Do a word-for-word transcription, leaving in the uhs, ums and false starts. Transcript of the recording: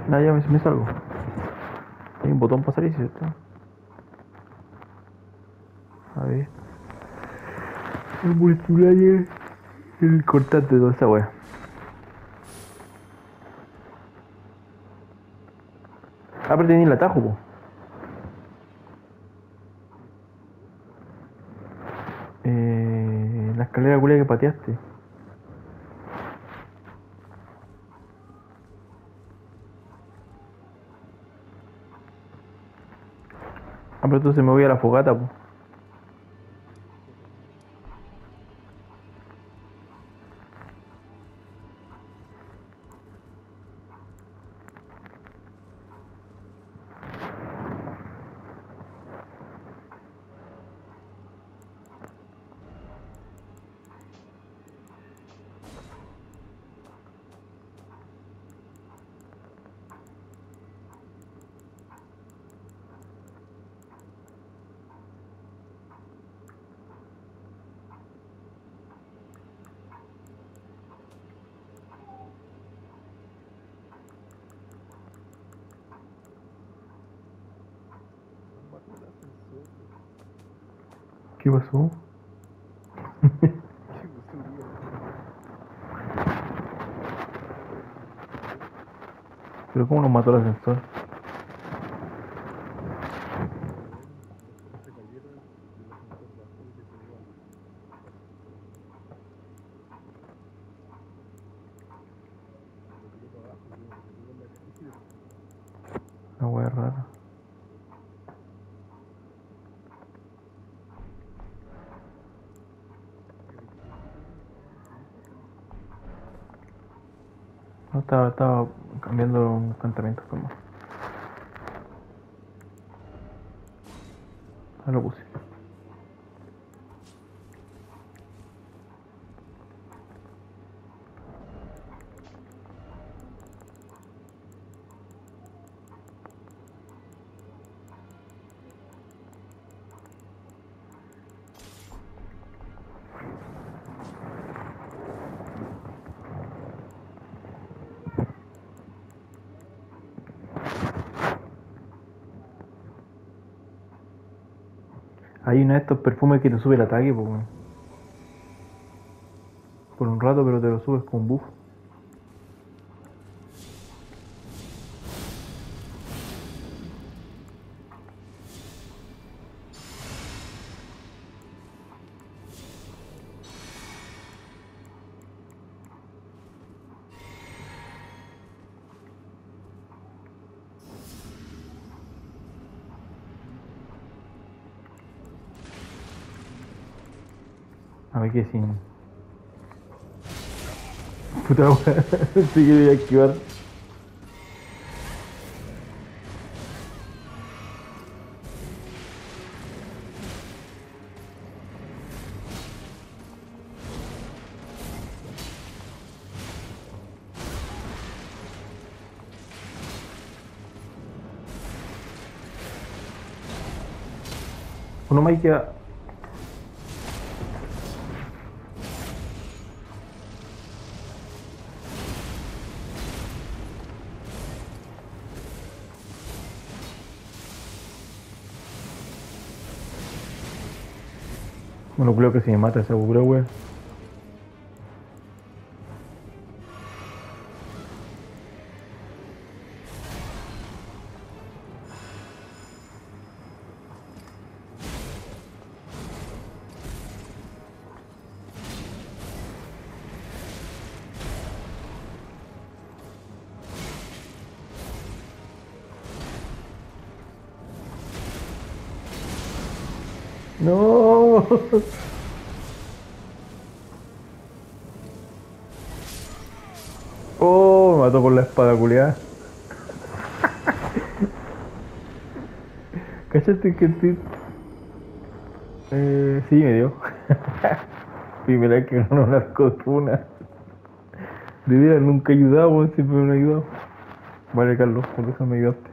Ah, ya me, me salgo. Hay un botón para salir, ¿cierto? A ver. El multiplayer. El cortante de toda esa wea. Ah, pero tenía el atajo, po. Eh, la escalera culia que pateaste. Ah, pero entonces me voy a la fogata, po. Mató el ascensor, weón. ¿Qué pasó? Que me subí al ascensor. El poder. Pero ¿cómo nos mató el ascensor? Weón, los tres se cayeron y el ascensor bajó y le pegó al, al subsuelo. Y lo tiró para abajo y como que se pegó en la caída. Una wea rara. ¿Qué, qué pusiste tú? ¿Estabas subiendo? No, estaba, estaba cambiando un encantamiento, como. Ah, lo puse. Hay uno de estos perfumes que te sube el ataque, po, weón. Por un rato, pero te lo subes con buff. A ver qué sin. Puta wea. Sí que voy a activar. Uno más que. Bueno, creo que si me mata esa pura wea. No. Oh, me mató con la espada culiada. ¿Cachaste que te... Eh, sí, me dio. Primera vez que ganó una runa. De verdad, nunca he ayudado, weón, siempre me han ayudado. Vale, Carlos, por eso me ayudaste.